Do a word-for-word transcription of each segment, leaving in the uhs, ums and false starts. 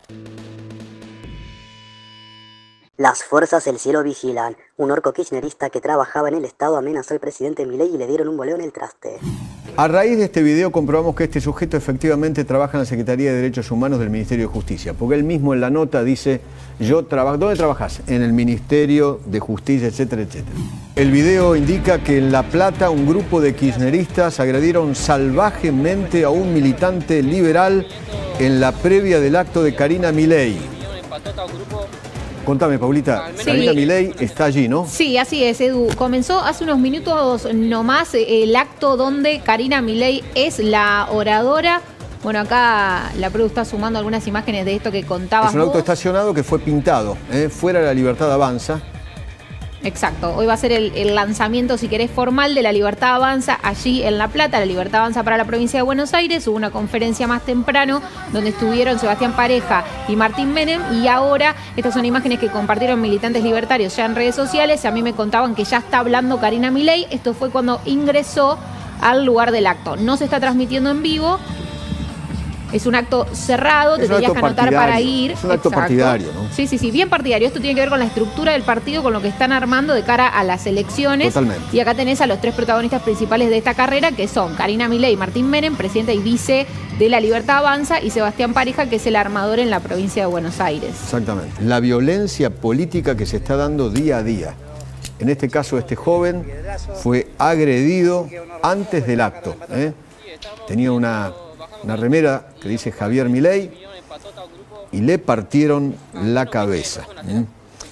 Las fuerzas del cielo vigilan. Un orco kirchnerista que trabajaba en el Estado amenazó al presidente Milei y le dieron un boleo en el traste. A raíz de este video comprobamos que este sujeto efectivamente trabaja en la Secretaría de Derechos Humanos del Ministerio de Justicia, porque él mismo en la nota dice, yo trabajo, ¿dónde trabajas? En el Ministerio de Justicia, etcétera, etcétera. El video indica que en La Plata un grupo de kirchneristas agredieron salvajemente a un militante liberal en la previa del acto de Karina Milei. Contame, Paulita, sí. Karina Milei está allí, ¿no? Sí, así es, Edu. Comenzó hace unos minutos nomás el acto donde Karina Milei es la oradora. Bueno, acá la Produ está sumando algunas imágenes de esto que contabas Es un auto vos. estacionado que fue pintado, ¿eh? Fuera de La Libertad Avanza. Exacto, hoy va a ser el, el lanzamiento, si querés, formal de La Libertad Avanza allí en La Plata. La Libertad Avanza para la provincia de Buenos Aires. Hubo una conferencia más temprano donde estuvieron Sebastián Pareja y Martín Menem, y ahora estas son imágenes que compartieron militantes libertarios ya en redes sociales. A mí me contaban que ya está hablando Karina Milei. Esto fue cuando ingresó al lugar del acto. No se está transmitiendo en vivo. Es un acto cerrado, te tenías que anotar para ir. Es un acto Exacto. partidario, ¿no? Sí, sí, sí, bien partidario. Esto tiene que ver con la estructura del partido, con lo que están armando de cara a las elecciones. Totalmente. Y acá tenés a los tres protagonistas principales de esta carrera, que son Karina Milei, Martín Menem, presidente y vice de La Libertad Avanza, y Sebastián Pareja, que es el armador en la provincia de Buenos Aires. Exactamente. La violencia política que se está dando día a día. En este caso, este joven fue agredido antes del acto, ¿eh? Tenía una... una remera que dice Javier Milei y le partieron la cabeza. ¿Mm?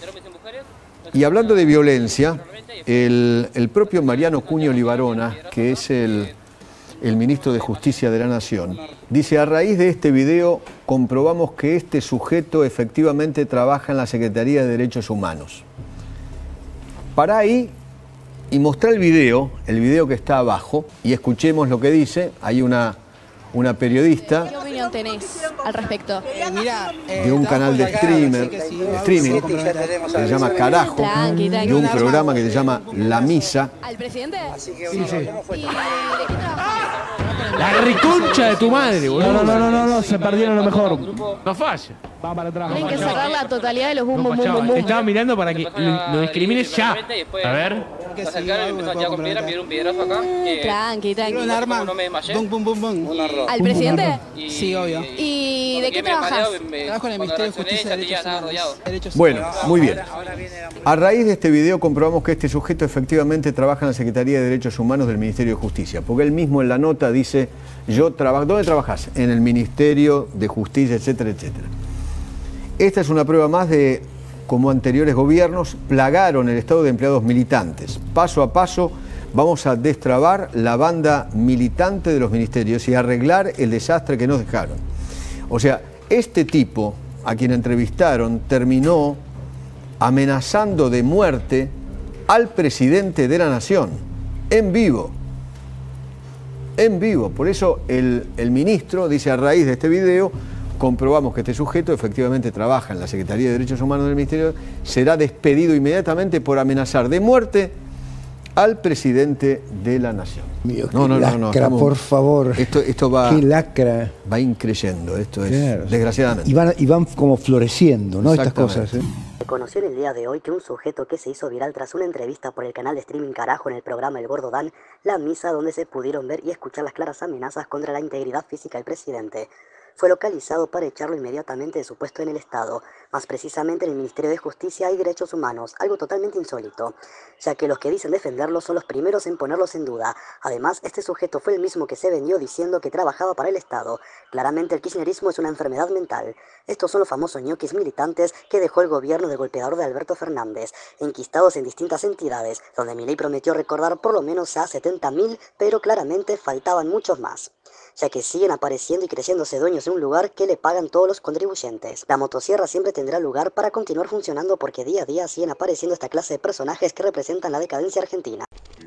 Y hablando de violencia, el, el propio Mariano Cuño Libarona, que es el, el ministro de Justicia de la Nación, dice, a raíz de este video comprobamos que este sujeto efectivamente trabaja en la Secretaría de Derechos Humanos. Para ahí y mostrar el video, el video que está abajo, y escuchemos lo que dice. Hay una... una periodista. ¿Qué opinión tenés al respecto? Eh, mira, eh, de un canal de streamer, de streaming que se llama Carajo, Tranqui, tranqui. de un programa que se llama La Misa. ¿Al presidente? Sí, sí. ¿Y de qué trabajás? La reconcha de tu madre, boludo. No, no, no, no, no, se perdieron lo mejor. No falla. Va para atrás. Tienen que sacar la totalidad de los bum, No bum, bum, fallaba. bum, Te bum. estaba mirando para que lo, lo discrimines ya. A ver. Que Se sí, acercaron y algo me empezaron puedo ya con piedra, complementar. pidieron un piedrazo acá. que Tranqui, tranqui. Un arma, no me desmayé. bum, bum, bum, bum. ¿Al presidente? y- Sí, obvio. ¿Y cuando de qué quedé medio trabajas? mareado, me- Trabajo en el cuando Ministerio de reaccioné, Justicia y ya Derechos tenía nada Humanos. rodeado. Derechos Bueno, Humanos. muy bien. A raíz de este video comprobamos que este sujeto efectivamente trabaja en la Secretaría de Derechos Humanos del Ministerio de Justicia, porque él mismo en la nota dice, yo trabajo, ¿dónde trabajas? En el Ministerio de Justicia, etcétera, etcétera. Esta es una prueba más de cómo anteriores gobiernos plagaron el estado de empleados militantes. Paso a paso vamos a destrabar la banda militante de los ministerios y arreglar el desastre que nos dejaron. O sea, este tipo, a quien entrevistaron, terminó amenazando de muerte al presidente de la Nación, en vivo. En vivo. Por eso el, el ministro dice, a raíz de este video, comprobamos que este sujeto efectivamente trabaja en la Secretaría de Derechos Humanos del Ministerio, será despedido inmediatamente por amenazar de muerte al presidente de la Nación. Mío, No, no, no, lacra, no, estamos- por favor. Esto, esto va, Qué lacra. va increyendo, esto es, Claro. desgraciadamente. Y van, y van como floreciendo, ¿no? Estas Exactamente. cosas. ¿eh? Se conoció en el día de hoy que un sujeto que se hizo viral tras una entrevista por el canal de streaming Carajo en el programa El Gordo Dan, La Misa, donde se pudieron ver y escuchar las claras amenazas contra la integridad física del presidente, fue localizado para echarlo inmediatamente de su puesto en el Estado, más precisamente en el Ministerio de Justicia y Derechos Humanos, algo totalmente insólito, ya que los que dicen defenderlo son los primeros en ponerlos en duda. Además, este sujeto fue el mismo que se vendió diciendo que trabajaba para el Estado. Claramente el kirchnerismo es una enfermedad mental. Estos son los famosos ñoquis militantes que dejó el gobierno del golpeador de Alberto Fernández, enquistados en distintas entidades, donde Milei prometió recordar por lo menos a setenta mil, pero claramente faltaban muchos más, ya que siguen apareciendo y creyéndose dueños de un lugar que le pagan todos los contribuyentes. La motosierra siempre tendrá lugar para continuar funcionando porque día a día siguen apareciendo esta clase de personajes que representan la decadencia argentina.